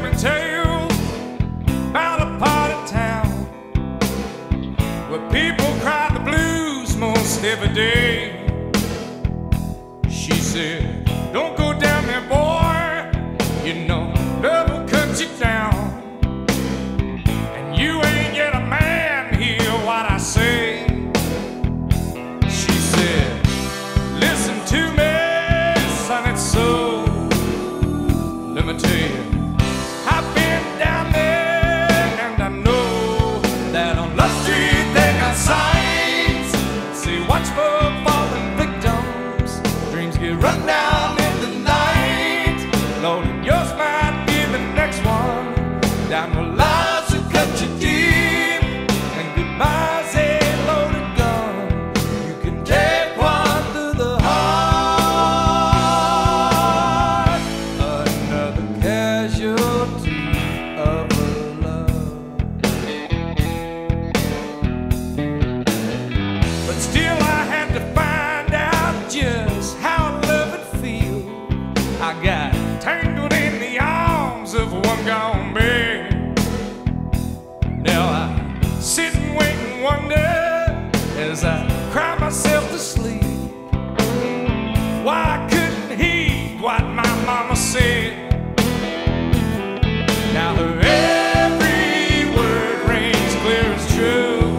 me tales about a part of town where people cry the blues most every day. She said, don't go down there, boy, you know love will cut you down, and you ain't yet a man, hear what I say. She said, listen to me, son, it's so. Let me tell you, I've been down there, and I know that on Love Street they got signs. Say, watch for fallen victims, dreams get run down in the night. Lord, and yours might be the next one. Down the lives will cut you deep, and goodbye's a loaded gun. You can take one through the heart, another casualty of love. But still I had to find out just how love would feel. I got tangled in the arms of one gone bad. Now I sit and wait and wonder as I cry myself to sleep. Why I couldn't heed what my mama said. Now her every word rings clear as true.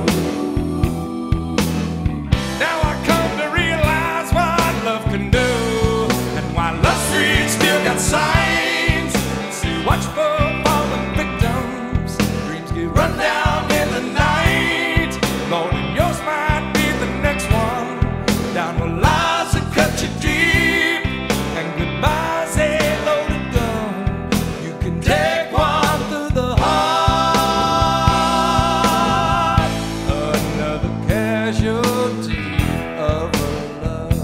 Now I come to realize what love can do, and why Love Street still got signs. See, watch for fallen victims, dreams get run down in the night. Lord, and yours might be the next one. Down the lies that cut you deep, and goodbye's a loaded gun. You can take one through the heart, another casualty of love.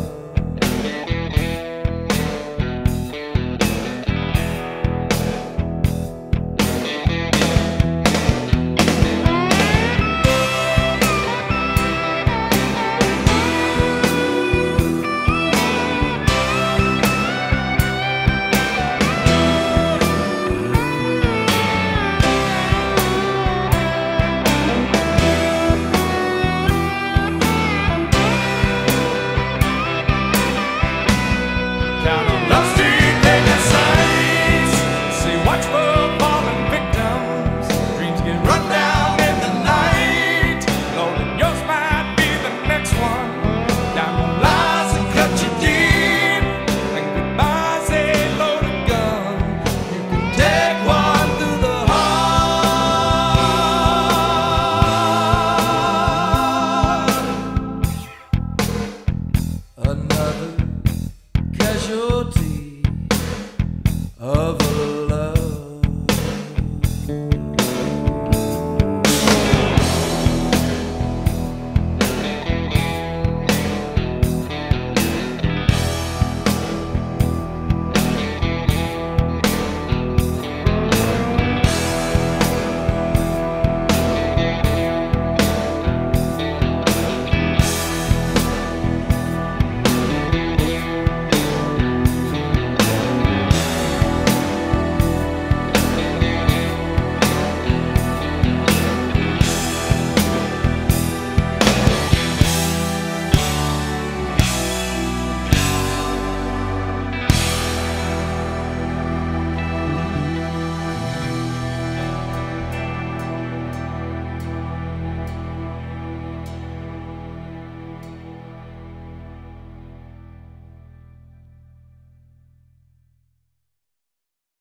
Down on Love Street, they got signs. Say, watch for fallen